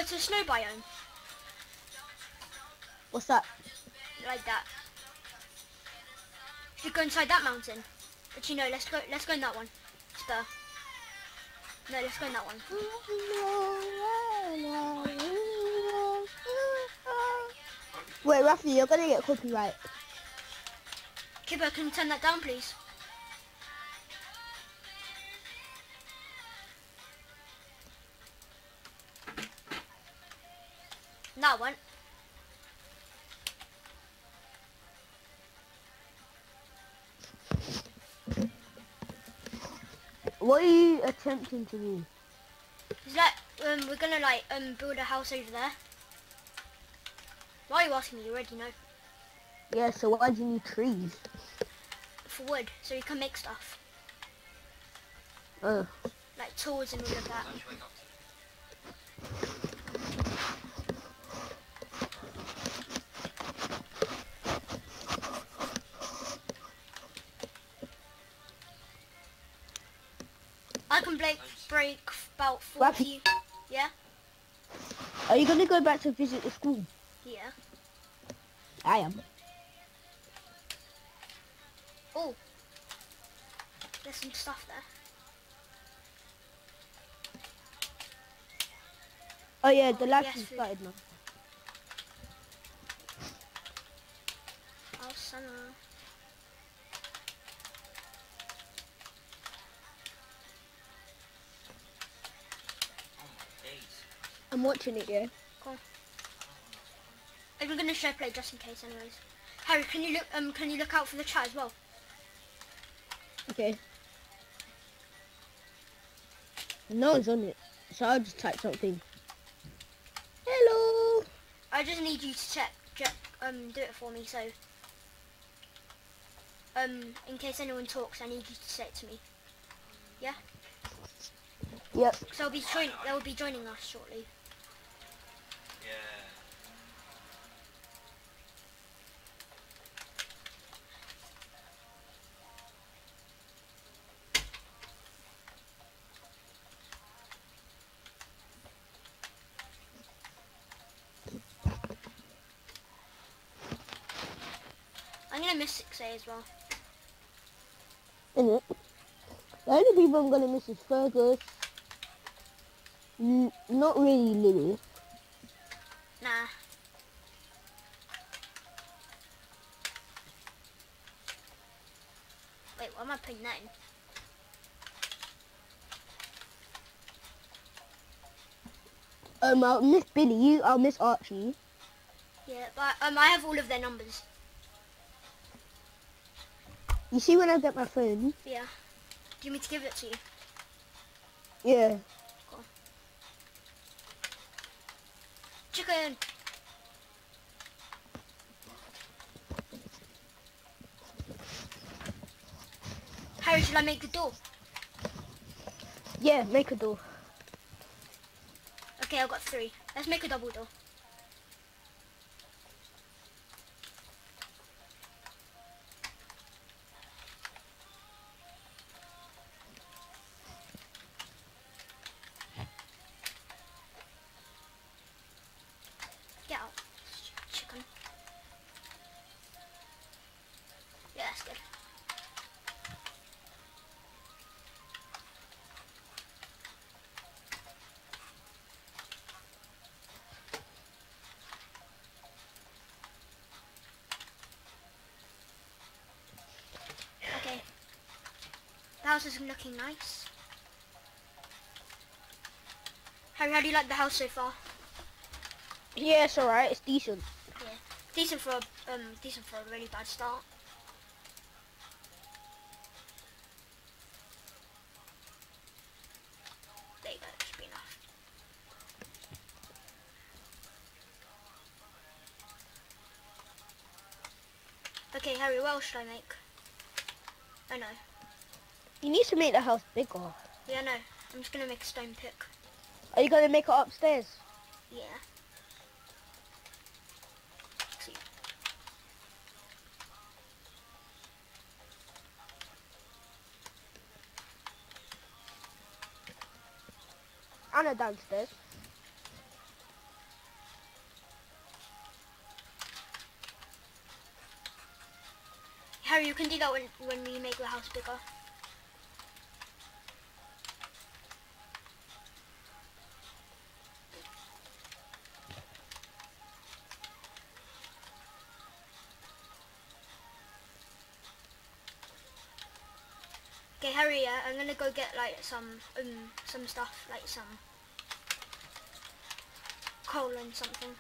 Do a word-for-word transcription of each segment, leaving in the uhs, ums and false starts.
to the snow biome? What's that? Like that. Should we go inside that mountain? Actually, no. Let's go. Let's go in that one. Spur. No, let's go in that one. Wait, Rafi, you're gonna get copyright. Kibber, can you turn that down, please? That one. What are you attempting to do? Is that um we're gonna like um build a house over there? Why are you asking me? You already know. Yeah, so why do you need trees? For wood, so you can make stuff Oh. like tools and all of that. I can break break about forty. Yeah, Are you gonna go back to visit the school? yeah. I am. Oh, there's some stuff there. Oh yeah, the Oh, lab's yes, food. started now. Oh, summer. I'm watching it, yeah. Cool. I'm gonna share play just in case, anyways. Harry, can you look? Um, can you look out for the chat as well? Okay. No one's on it, so I'll just type something. Hello. I just need you to check, check um, do it for me. So, um, in case anyone talks, I need you to say it to me. Yeah. Yep. So they'll be join. They'll be joining us shortly. I'm gonna miss six A as well. In it. The only people I'm gonna miss is Fergus. N not really Louis. Nah. Wait, why am I putting that in? Um, I'll miss Billy. I'll miss Archie. Yeah, but um, I have all of their numbers. You see when I get my phone? Yeah. Do you want me to give it to you? Yeah. Cool. Chicken. Harry, should I make the door? Yeah, make a door. Okay, I've got three. Let's make a double door. Get out, chicken. Yeah, that's good. Okay. The house is looking nice. Harry, how do you like the house so far? Yeah, it's alright. It's decent. Yeah. Decent for a um decent for a really bad start. There you go, that should be enough. Okay, Harry, what else should I make? I know. You need to make the house bigger. Yeah, I know. I'm just gonna make a stone pick. Are you gonna make it upstairs? Yeah. See. And a downstairs. Harry, you can do that when when we make the house bigger. Okay, Harry, yeah, I'm gonna go get like some um some stuff, like some coal and something.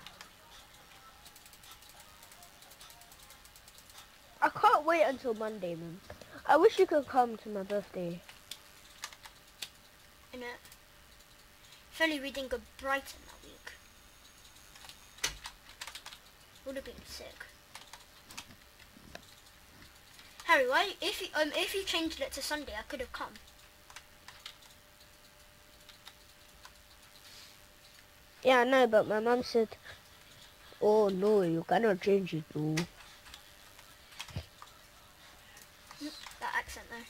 I can't wait until Monday, man. I wish you could come to my birthday. Innit? If only we didn't go Brighton that week. Would have been sick. Harry, why? If you um if you changed it to Sunday, I could have come. Yeah, I know, but my mum said, "Oh no, you cannot change it, though." That accent though.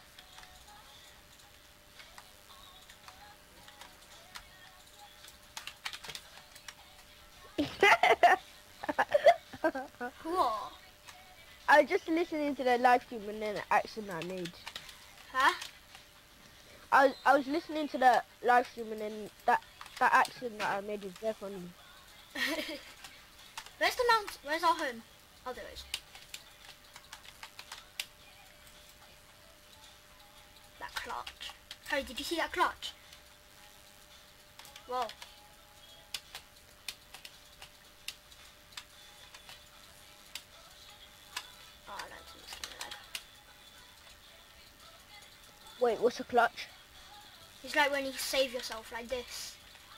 What? I was just listening to the live stream and then the accent I made. Huh? I was, I was listening to the live stream and then that that accent that I made is very funny. Where's the mount? Where's our home? Oh, there it is. That clutch. Harry, did you see that clutch? Whoa. Oh, I don't think it's gonna lag. Wait, what's a clutch? It's like when you save yourself like this.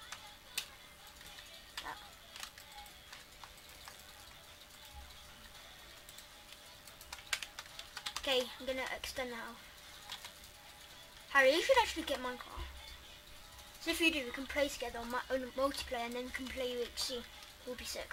That. Okay, I'm gonna extend now. Harry, you should actually get Minecraft. So if you do, we can play together on, my, on multiplayer and then we can play U H C. It will be sick.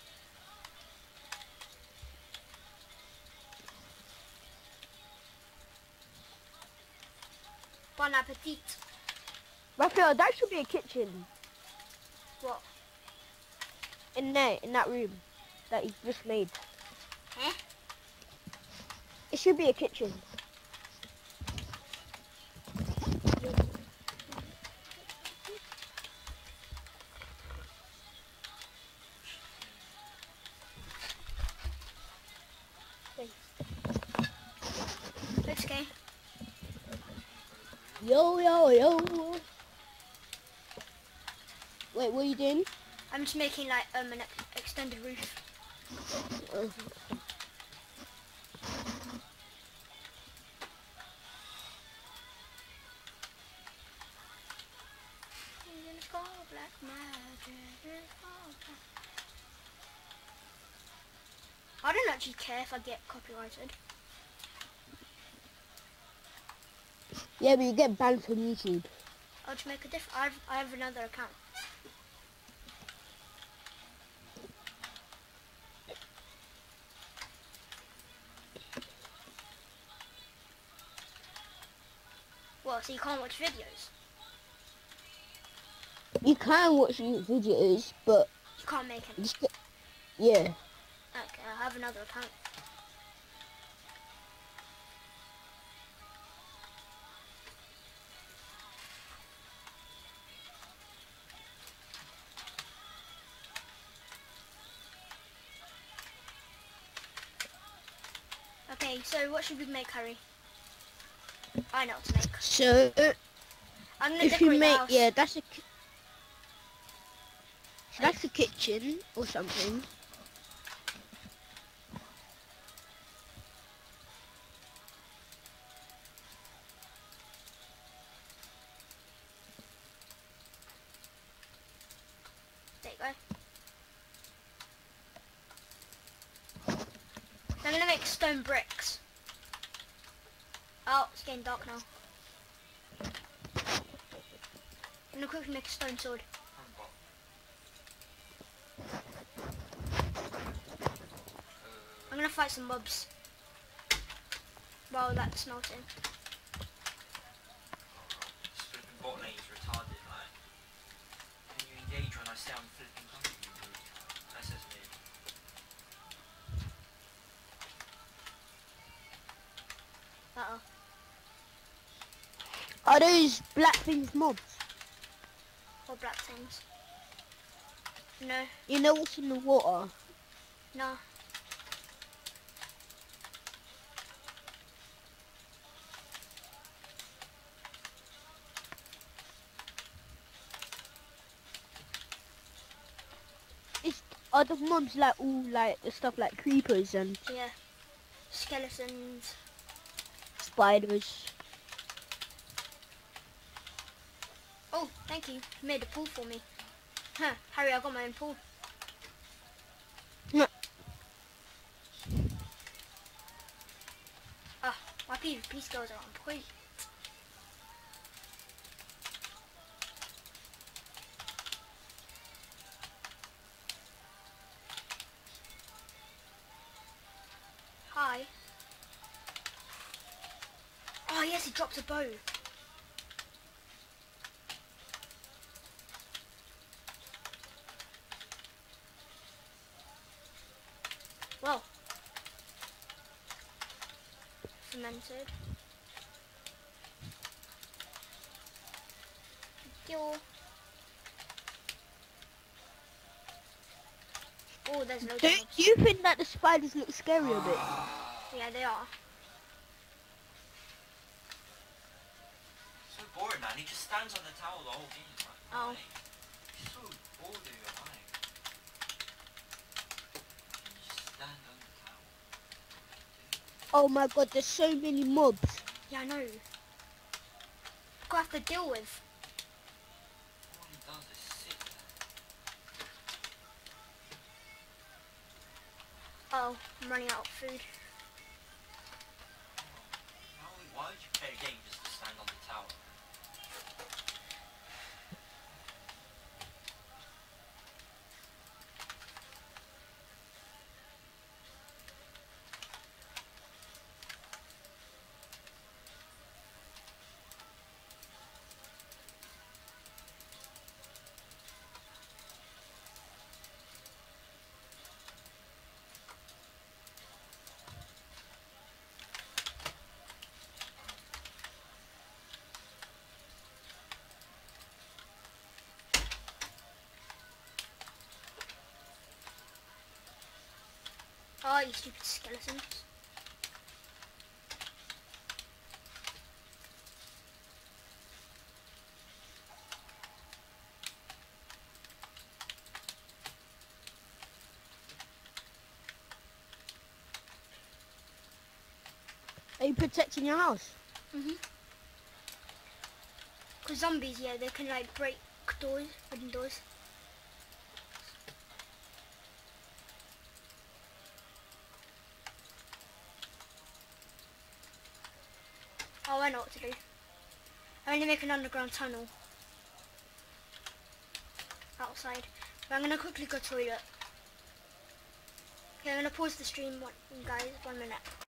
Bon appetit. Raphael, that should be a kitchen. What? In there, in that room that you just made. Huh? It should be a kitchen. It's okay. Yo, yo, yo. Wait, what are you doing? I'm just making like um an ex extended roof. Uh, I don't actually care if I get copyrighted. yeah, but you get banned from YouTube. I'll just make a diff. I have I have another account. Well, so you can't watch videos. You can watch YouTube videos, but You can't make any. just get, yeah. Okay, I have another account. Okay, so what should we make, Harry? I know what to make. So I'm gonna if decorate you the make, house. yeah, that's a, ki- so that's a kitchen or something. There you go. So I'm gonna make stone bricks. Oh, it's getting dark now. I'm gonna quickly make a stone sword. I'm gonna fight some mobs while that's smelting. Flipping bot lane's retarded, like. Can you engage when I say I'm flipping hungry, you retard? That's just me. Uh-oh. Are those black things mobs? Or black things. No. You know what's in the water? No. It's, are the mobs like all like the stuff like creepers and Yeah. Skeletons. spiders? Oh, thank you. You made a pool for me. Huh. Harry, I got my own pool. No. Ah, my PvP skills are on point. Hi. Oh yes, he dropped a bow. Well. Fermented. Yo. Oh, there's loads Do, of mobs. do you think that the spiders look scary a bit? Yeah, they are. So boring, man. He just stands on the tower the whole game. Like, Oh. why? He's so bored of your life. You just stand on the tower. Oh my god, there's so many mobs. Yeah, I know. Got have to deal with. All he does is sit there. Oh, I'm running out of food. How, why would you play a game just to stand on the tower? Oh, you stupid skeletons. Are you protecting your house? Mhm. Cause zombies, yeah, they can like break doors, wooden doors. Oh, I know what to do. I'm going to make an underground tunnel outside. But I'm going to quickly go to the toilet. Okay, I'm going to pause the stream, one, guys, one minute.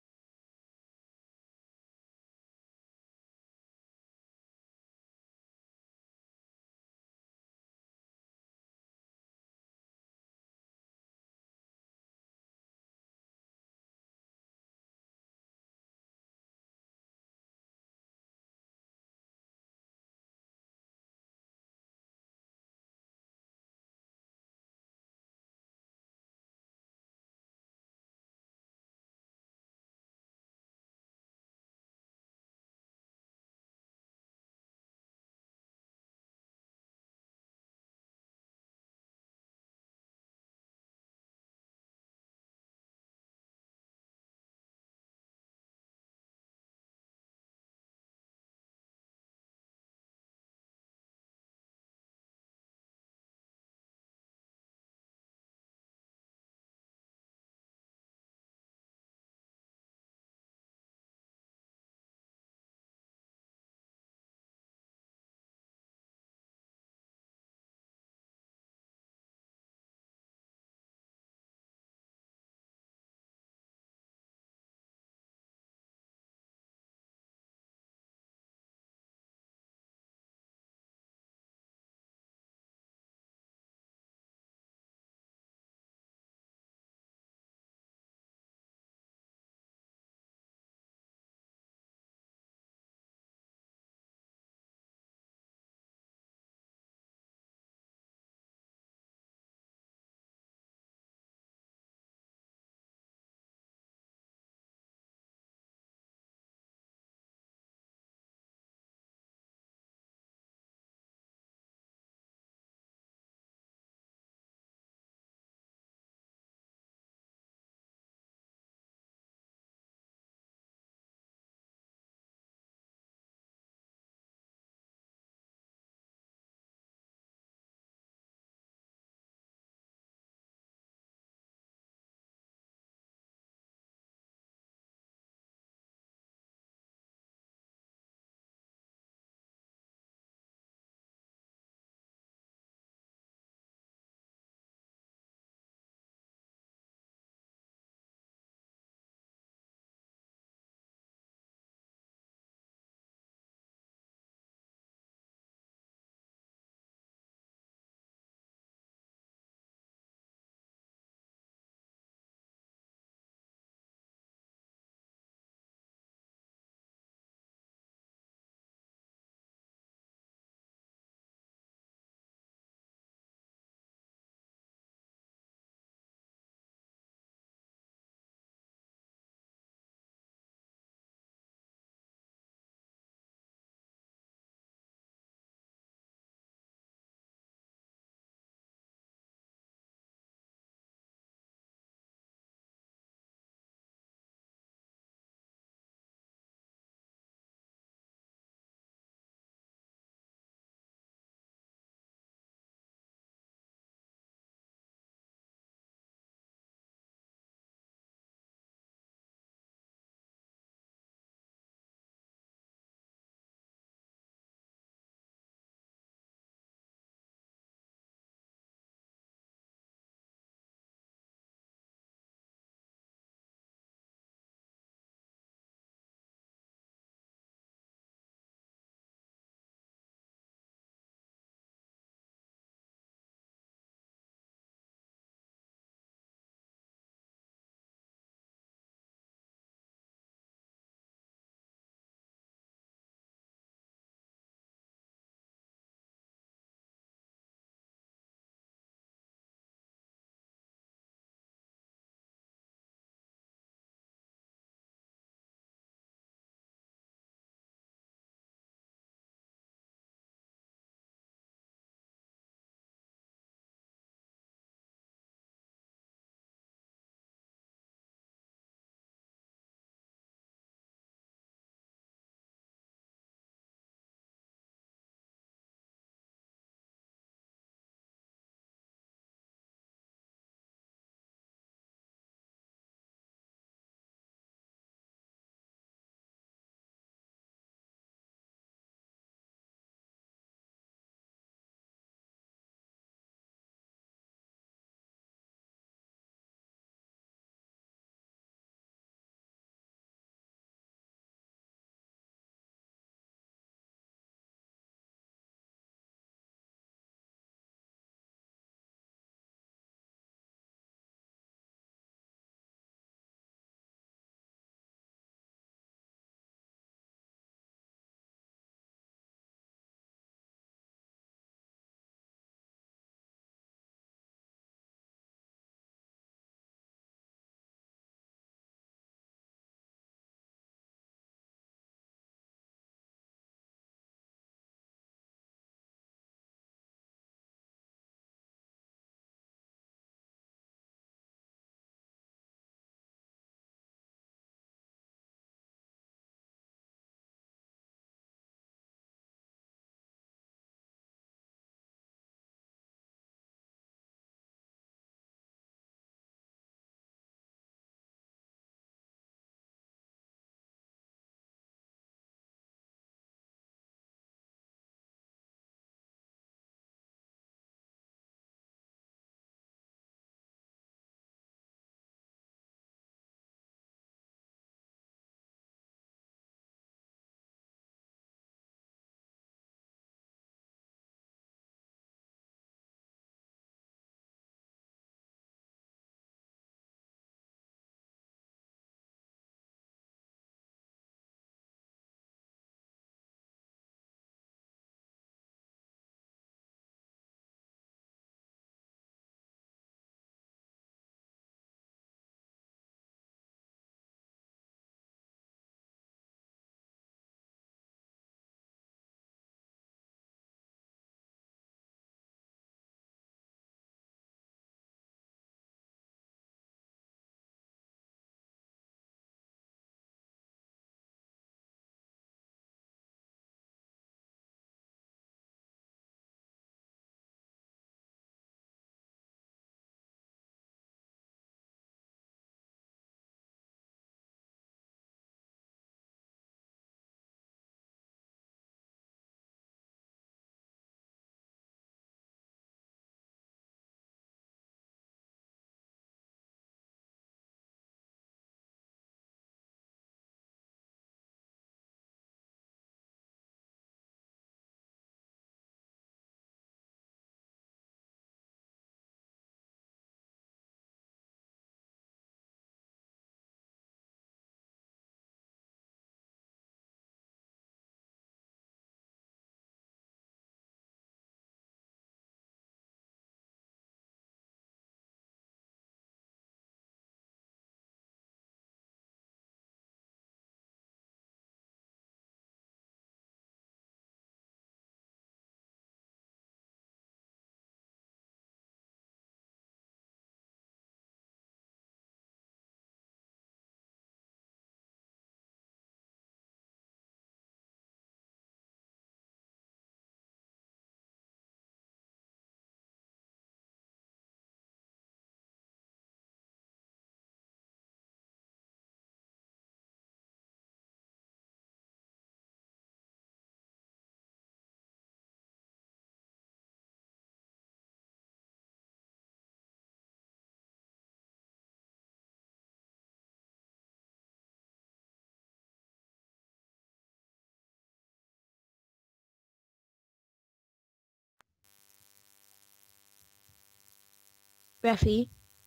Rafi.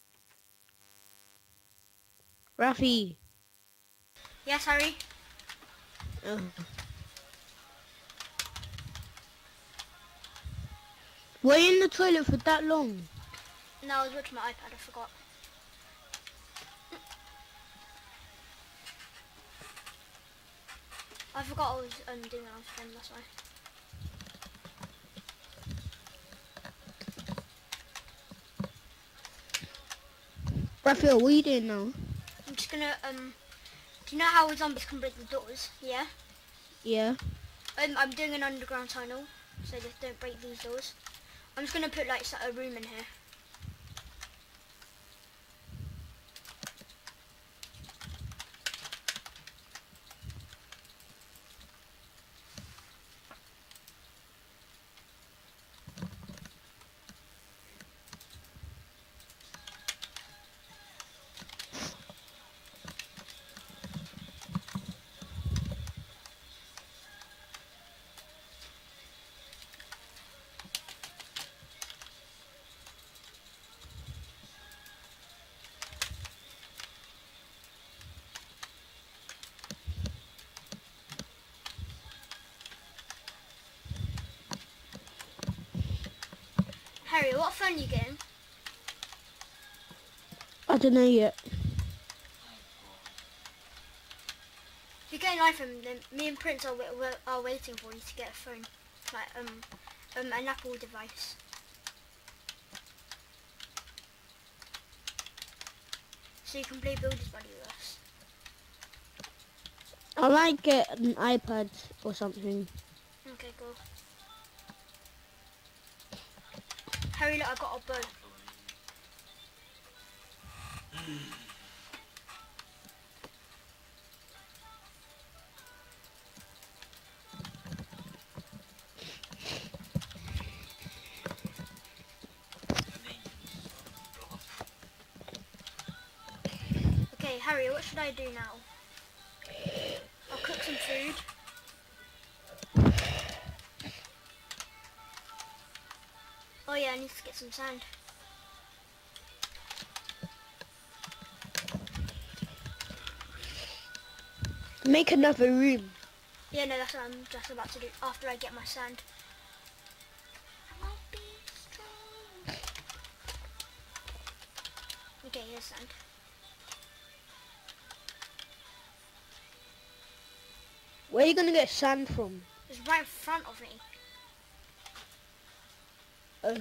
Rafi. Yes, Harry? Oh. Were you in the toilet for that long? No, I was watching my iPad, I forgot. I forgot I was um, doing it on stream, that's why. Raphael, what are you doing now? I'm just gonna, um, do you know how zombies can break the doors? Yeah? Yeah. Um, I'm doing an underground tunnel, so just don't break these doors. I'm just gonna put like s- a room in here. Harry, what phone are you getting? I don't know yet. If you get an iPhone, then me and Prince are, wa- wa- are waiting for you to get a phone. Like, um, um, an Apple device. So you can play Builders Buddy with us. I might get an iPad or something. Okay, cool. Harry, look, I got a bow. Okay, Harry, what should I do now? I'll cook some food. Oh yeah, I need to get some sand. Make another room. Yeah, no, that's what I'm just about to do after I get my sand. I might be strong. Okay, here's sand. Where are you gonna get sand from? It's right in front of me. Oh.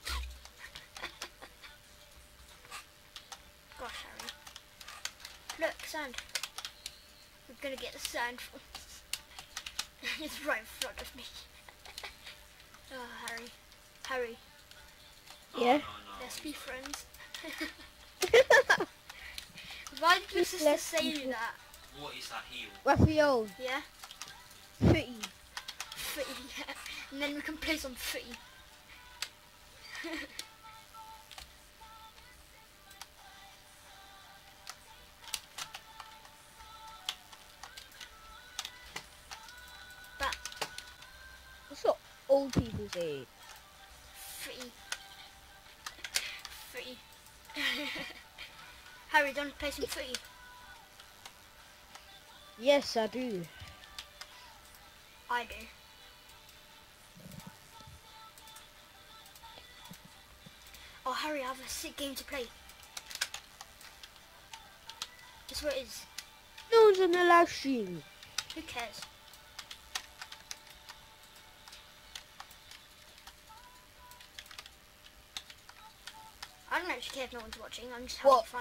Gosh, Harry. Look, sand. We're gonna get the sand from. It's right in front of me. Oh, Harry. Harry, Yeah. let's be friends. Why did your sister Let's say be that? What is that heel? Raphael, Yeah? footy. Footy. And then we can play some footy. But That's what old people say. footy. Footy. Harry, do you want to play some footy? Yes, I do. I do. Oh, Harry, I have a sick game to play. Guess what it is? No one's in the live stream. Who cares? I don't actually care if no one's watching. I'm just having What? fun.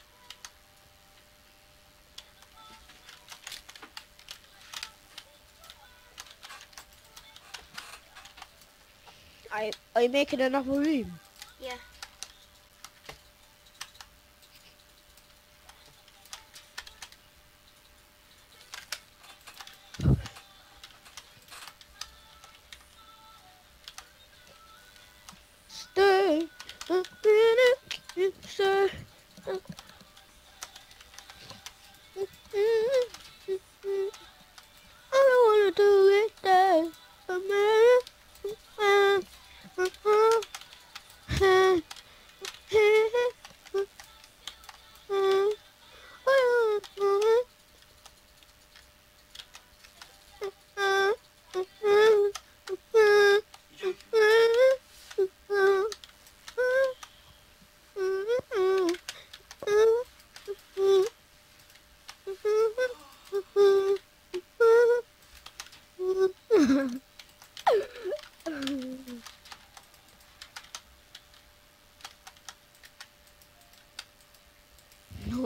I are you making another room? Yeah. Stay a minute, stay. I don't wanna do it there. A minute.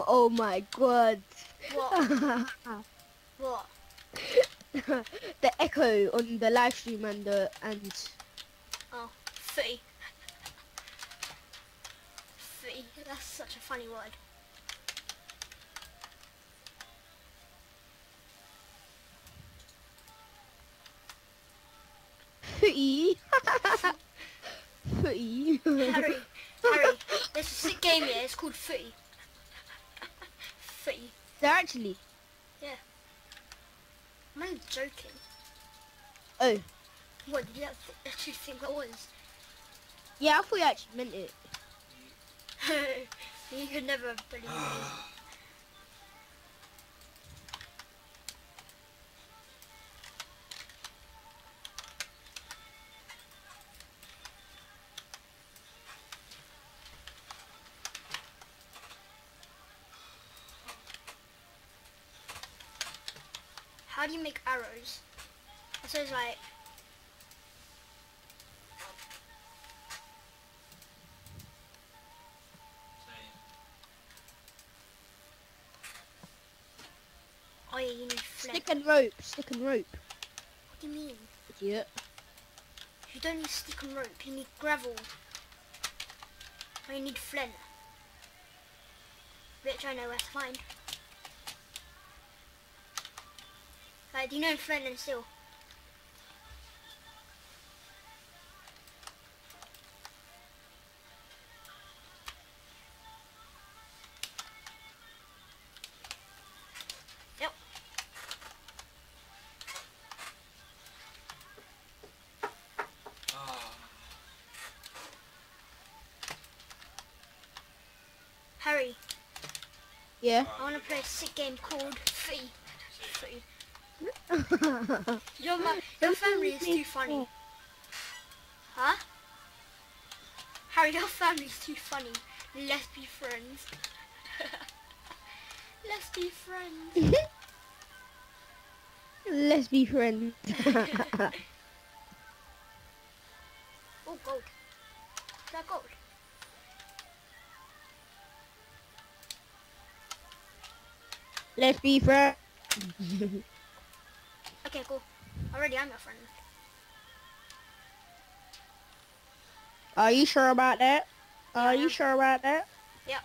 Oh my god. What? What? The echo on the live stream and the and Oh, footy. Footy. That's such a funny word. footy. Footy. Harry, Harry, there's a sick game here. It's called footy. Footy. They're actually. Yeah. I'm only joking. Oh. What did you actually think that was? Yeah, I thought you actually meant it. You could never believe me. How do you make arrows? It says like oh yeah, you need flint. Stick and rope. Stick and rope. What do you mean? Idiot. You don't need stick and rope, you need gravel. Or you need flint. Which I know where to find. Like, do you know flint and steel? Yep. Oh. Harry, Yeah. I want to play a sick game called Footy. Footy. Your Your, ma your family is too funny. Huh? Harry, your family is too funny. Let's be friends. Let's be friends. Let's be friends. Oh, gold. Is that gold? Let's be friends. Okay, cool. Already I'm your friend. Are you sure about that? Are Yeah. you sure about that? Yep.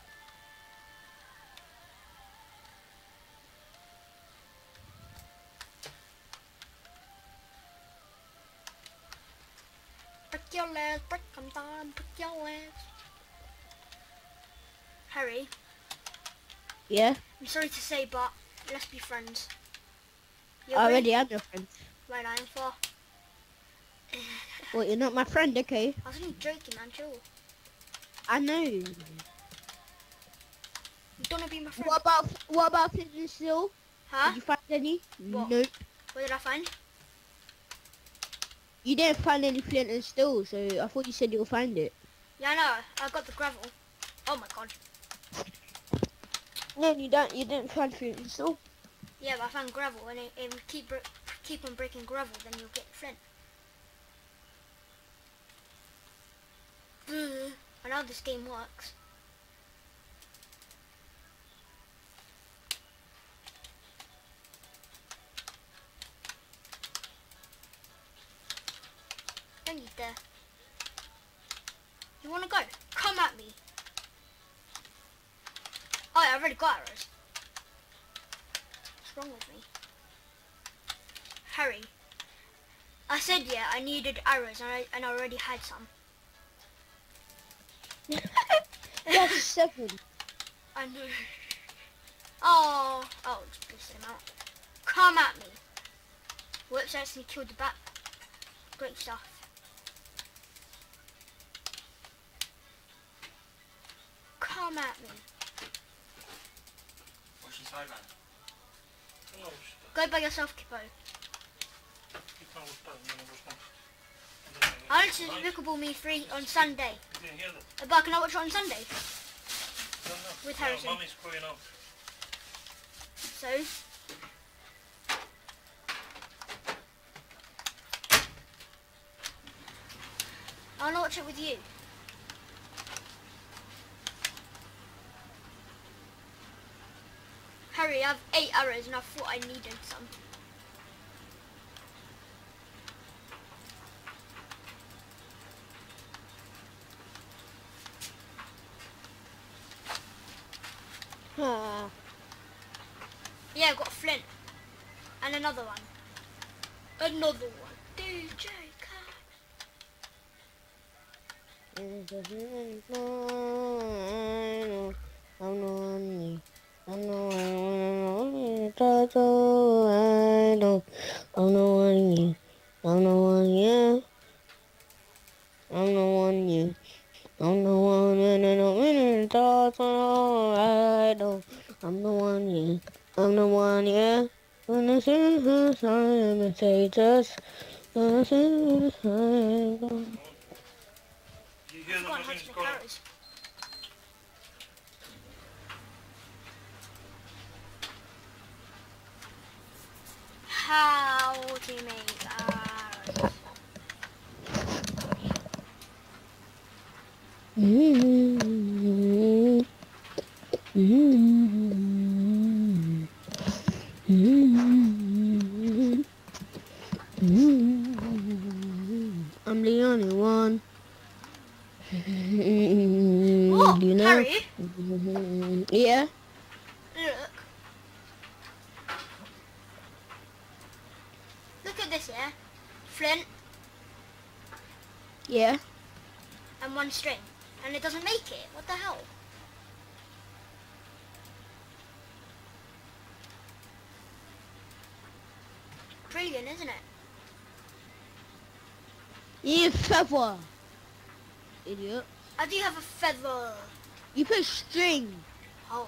Break your legs, break them down, break your legs. Harry, Yeah. I'm sorry to say, but let's be friends. You Already agree? I'm your friend. Right, I am for. Well, you're not my friend, okay? I was only joking, man. Chill. I know. You don't wanna be my friend? What about what about Flint and Steel? Huh? Did you find any? What? Nope. What did I find? You didn't find any Flint and Steel, so I thought you said you'll find it. Yeah, I know. I got the gravel. Oh my god. No, you don't. You didn't find Flint and Steel. Yeah, but I found gravel, and it, it keep bre- keep on breaking gravel, then you'll get flint. Mm. I know how this game works. Don't you dare. You wanna go? Come at me. Oh, yeah, I already got arrows. What's wrong with me? Harry. I said yeah, I needed arrows, and I, and I already had some. That's seven. I know. Oh, oh, just piss him out. Come at me. Whoops, I actually killed the bat. Great stuff. Come at me. What's inside, man? Go by yourself, Kippo. Там вот так, мне нужно. I want to see Pickleball Me free on Sunday. Где еду? But can I watch it on Sunday? Да, да. With Да, Harrison. Mommy's going out. So, I want to watch it with you. Harry, I have eight arrows and I thought I needed some. Ah. Yeah, I got a flint. And another one. Another one. D J I'm the one you, I'm the one and I don't mean it, that's all I know. I'm the one you, I'm the one, yeah. When I say this, I imitate us. When I say this, I go. You hear the Forgot how to machine's make gone. arrows. How to make arrows. Mm-hmm. Mm-hmm. Mm-hmm. Mm-hmm. I'm the only one. Oh, You know? Harry, Mm-hmm. Yeah? look. Look at this, yeah? Flint Yeah? and one string. And it doesn't make it. What the hell? Brilliant, isn't it? You feather. Idiot. I do have a feather. You put string. Oh.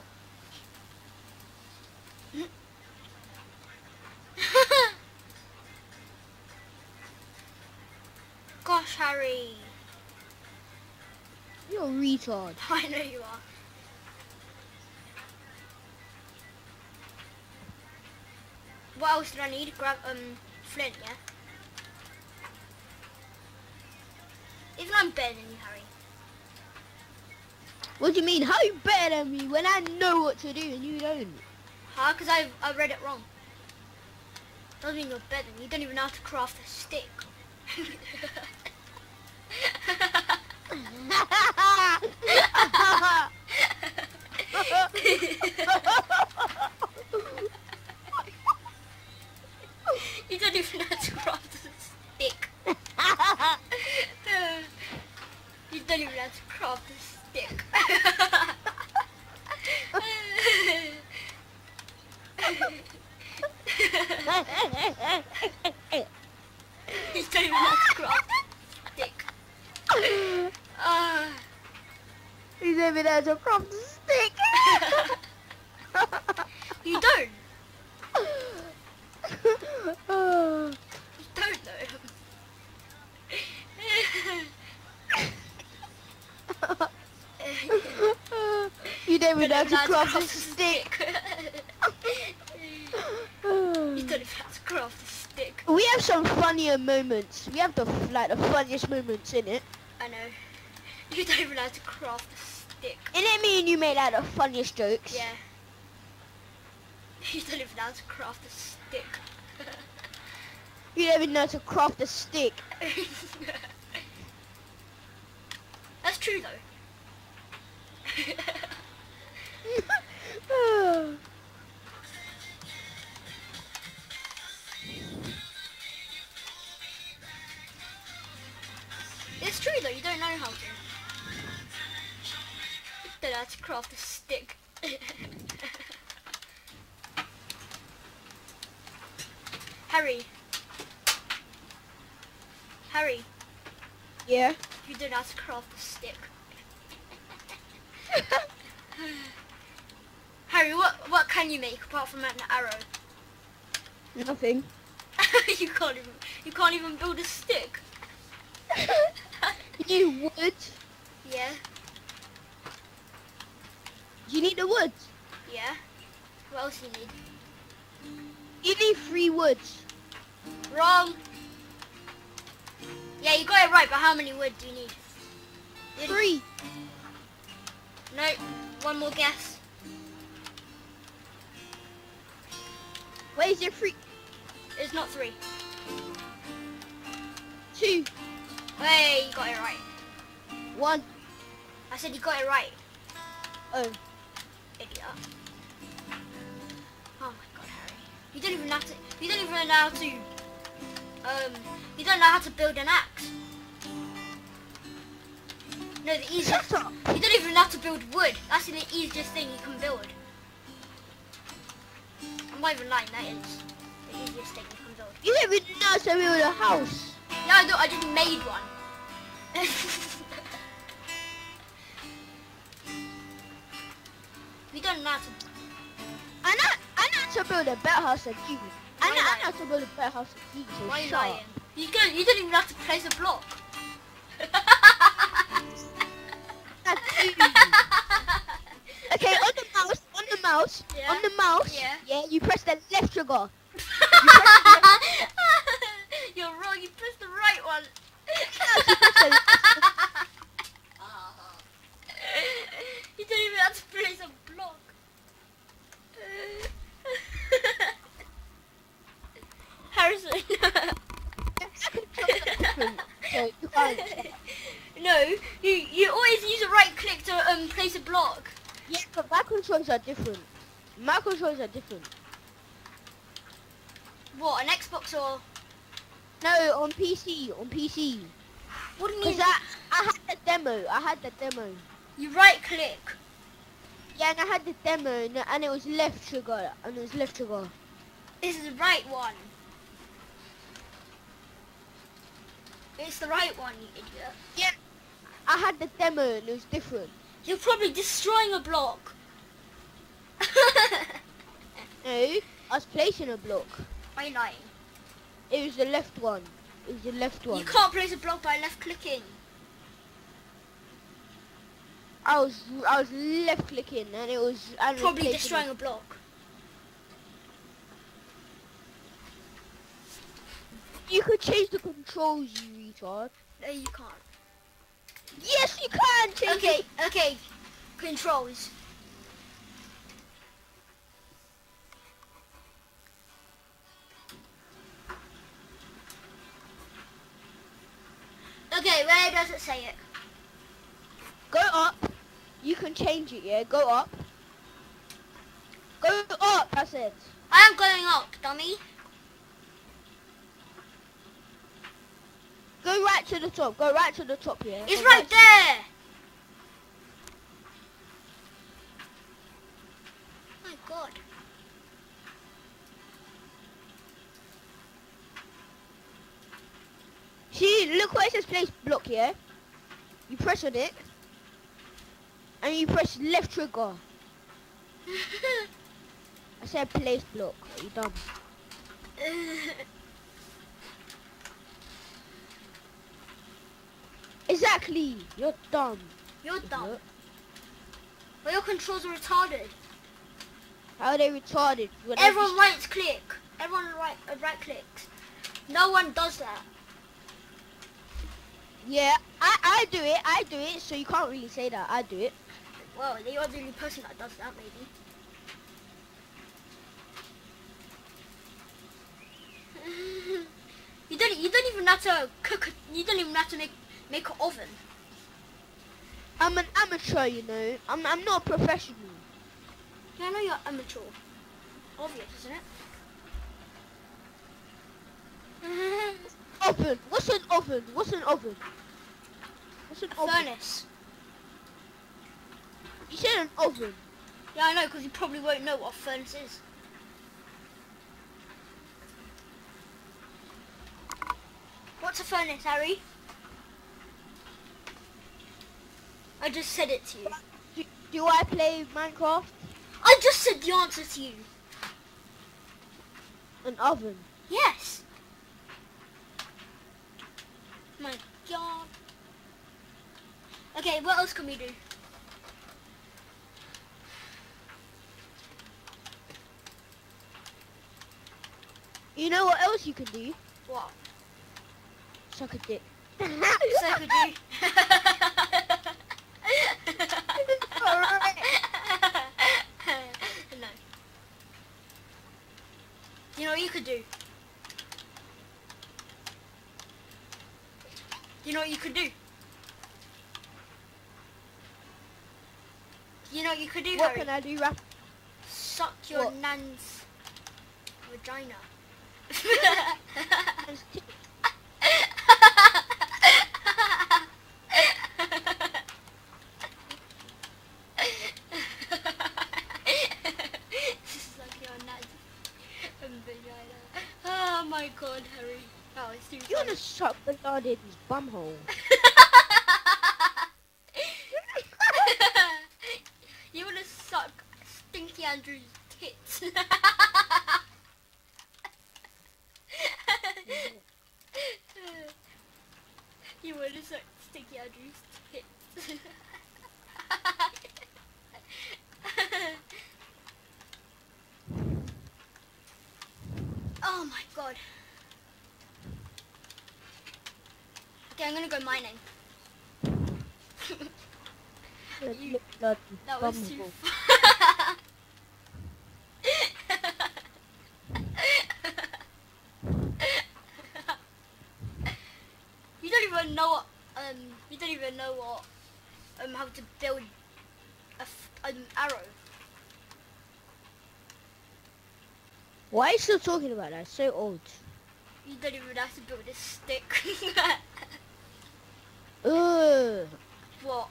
Gosh, Harry. You're a retard. I know you are. What else did I need? Grab um flint, yeah? Even I'm better than you, Harry. What do you mean? How you better than me when I know what to do and you don't? Huh? Because I I read it wrong. Doesn't mean you're better than me. You don't even know how to craft a stick. You don't even know how to craft a stick. You don't even know how to craft a stick. You don't even know how to craft a stick. Uh, He's even has a craft a stick. you don't. Oh. You don't know. You don't even know how to Don't know craft a stick. You don't even know how to craft a stick. We have some funnier moments. We have the like the funniest moments in it. I know. You don't even know how to craft a stick. In it, me and you made like the funniest jokes. Yeah. You don't even know how to craft a stick. You don't even know how to craft a stick. That's true though. It's true though, you don't know how to. You don't know how to craft a stick. Harry. Harry, Yeah. you don't know how to craft a stick. Harry, what what can you make apart from an arrow? Nothing. you can't even you can't even build a stick. You wood. Yeah, You need the wood. yeah. What else do you need? You need three woods. Wrong. Yeah, you got it right, but how many wood do you need? You- Three. No, one more guess. Wait, is it three? It's not three. Two. Hey, you got it right. One. I said you got it right. Oh. Idiot. Oh my god, Harry. You don't even have to, you don't even know how to, um, you don't know how to build an axe. No, the easiest, Shut up. you don't even know how to build wood. That's the easiest thing you can build. I'm not even lying, that is the easiest thing you can build. You don't even know how to build a house. Yeah, I, do, I just made one. We don't know how to. I know, I know how to build a better house than you. I know, Why I not? know how to build a better house than you. So Why are you shut up. lying? You don't, you don't even have to place a block. That's you. Okay, on the mouse, on the mouse, Yeah. on the mouse. Yeah. Yeah, you press the left trigger. You're wrong, you pressed the right one. You don't even have to place a block. Harrison. So you can't. No, you you always use a right click to um place a block. Yeah, but my controls are different. My controls are different. What, an Xbox or No, on P C, on P C. what do you Cause mean? I, I had the demo, I had the demo. You right click. Yeah, and I had the demo, and, and it was left trigger, and it was left trigger. This is the right one. It's the right one, you idiot. Yeah, I had the demo, and it was different. You're probably destroying a block. No, I was placing a block. Why are you lying? It was the left one. It was the left one. You can't place a block by left clicking. I was I was left clicking, and it was and it was Probably placing destroying it. a block. You could change the controls, you retard. No, you can't. Yes, you can change Okay, it. okay. Controls. Okay, where does it say it? Go up. You can change it, yeah. Go up. Go up. That's it. I am going up, dummy. Go right to the top. Go right to the top, yeah. It's Go right to- there. My God. See, look where it says place block, yeah. You press on it, and you press left trigger. I said place block. Are you dumb? Exactly. You're dumb. You're dumb. idiot. Well, your controls are retarded. How are they retarded? When I Everyone just- right click. Everyone right uh, right clicks. No one does that. Yeah, I I do it. I do it. So you can't really say that. I do it. Well, you're the only person that does that, maybe. you don't. You don't even have to cook. a- You don't even have to make make an oven. I'm an amateur, you know. I'm I'm not a professional. Yeah, I know you're amateur. Obvious, isn't it? Oven. What's an oven? What's an oven? What's an A oven? furnace. You said an oven. Yeah, I know, because you probably won't know what a furnace is. What's a furnace, Harry? I just said it to you. Do, do I play Minecraft? I just said the answer to you. An oven. Yes. My God. Okay, what else can we do? You know what else you can do? What? Suck a dick. So could you? no. could do? Do you know what you could do? Do you know what you could do, What Harry? can I do, Rap? Suck your What? nan's vagina. Suck your nan's vagina. Oh my god, Harry. Oh, it's too You funny. wanna suck the garden's bumhole? You wanna suck Stinky Andrew's tits? You wanna suck Stinky Andrew's tits? Oh my god. Okay, I'm gonna go mining. You- Bloody That was too bumhole. fun. You don't even know what, um, you don't even know what, um, how to build a f an arrow. Why are you still talking about that? It's so old. You don't even have to build a stick. Ugh. What?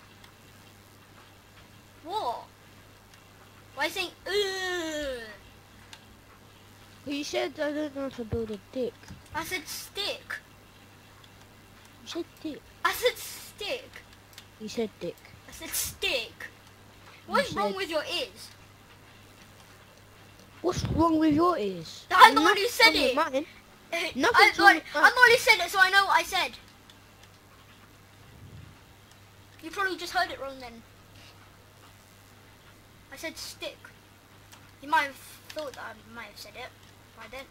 What? Why are you saying, ugh? You said I don't know how to build a dick. I said stick. You said dick. I said stick. You said dick. I said stick. What's You wrong said- with your ears? What's wrong with your ears? I'm the one who Nothing's said wrong with it. Mine. I'm Nothing's the wrong one, with I'm mine. the one who said it, so I know what I said. You probably just heard it wrong then. I said stick. You might have thought that I might have said it. I didn't.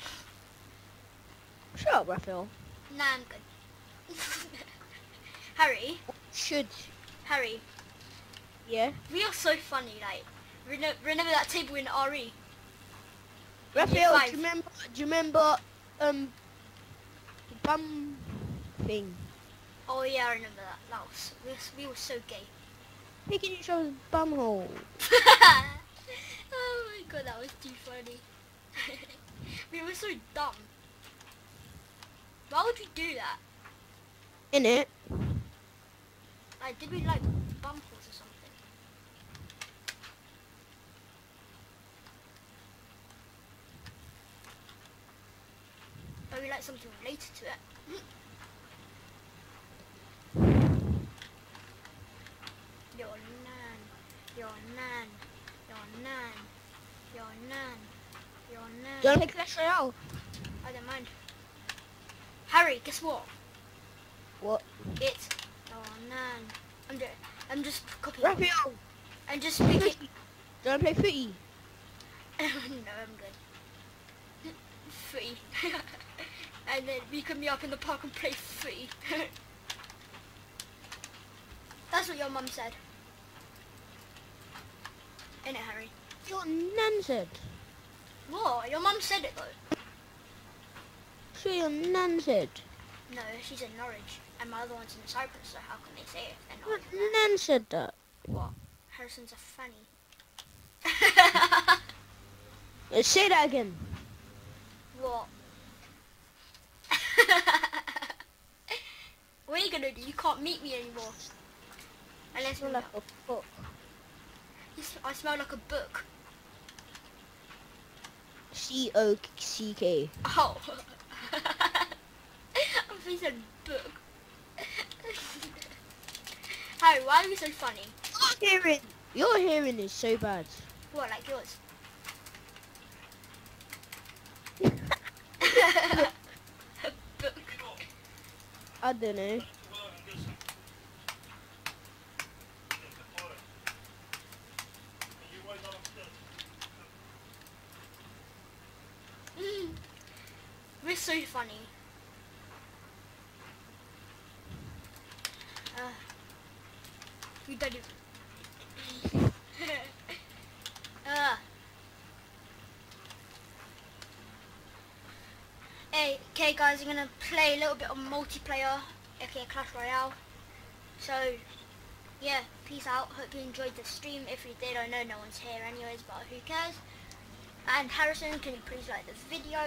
Shut up, Raphael. Nah, I'm good. Harry, Should. Harry, Yeah. we are so funny. Like, remember, remember that table in R E? Raphael, do five. you remember? Do you remember? Um. The bum thing. Oh yeah, I remember that. That was we were, we were so gay. Picking each other's bumhole. Oh my god, that was too funny. We were so dumb. Why would we do that? In it. Like, did we like bumpers or something? Or we like something related to it? Your nan, your nan, your nan, your nan, your nan. Do you want to play Clash Royale? I don't mind. Harry, guess what? What? It's your nan. I'm just, I'm just copying. Raphael. I'm just Do you speaking. want to play footy? No, I'm good. Footy. And then we can meet up in the park and play footy. That's what your mum said. Ain't it, Harry? Your nan said. What? Your mum said it though. Sure, your nan said. No, she's in Norwich, and my other one's in Cyprus, so how can they say it if they're Your not in there? nan said that. What? Harrison's a fanny. Uh, say that again. What? What are you gonna do? You can't meet me anymore. Unless You're we like a fuck. You s- I smell like a book. C O C K. Oh. I said book. Harry, why are you so funny? Your hearing, your hearing is so bad. What, like yours? Book. I don't know. Mm. We're so funny. Uh, we don't even... uh. Okay guys, I'm gonna play a little bit of multiplayer, aka Clash Royale. So yeah, peace out. Hope you enjoyed the stream. If you did, I know no one's here anyways, but who cares? And Harrison, can you please like this video?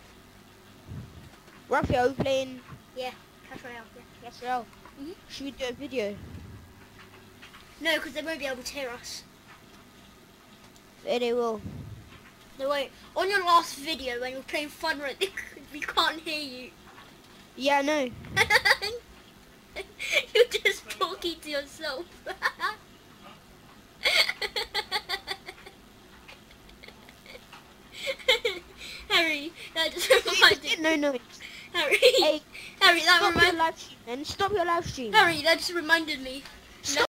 Raphael playing Yeah, Clash Royale. Yeah. Clash Royale. Mhm. Should we do a video? No, because they won't be able to hear us. Yeah, they will. They won't. On your last video when you're playing Fun Run, we can't hear you. Yeah, I know. You're just talking to yourself. Harry, that just reminded No, no. Harry, Hey, Harry, that stop your reminded live stream, man. Stop your live stream. Harry, that just reminded me.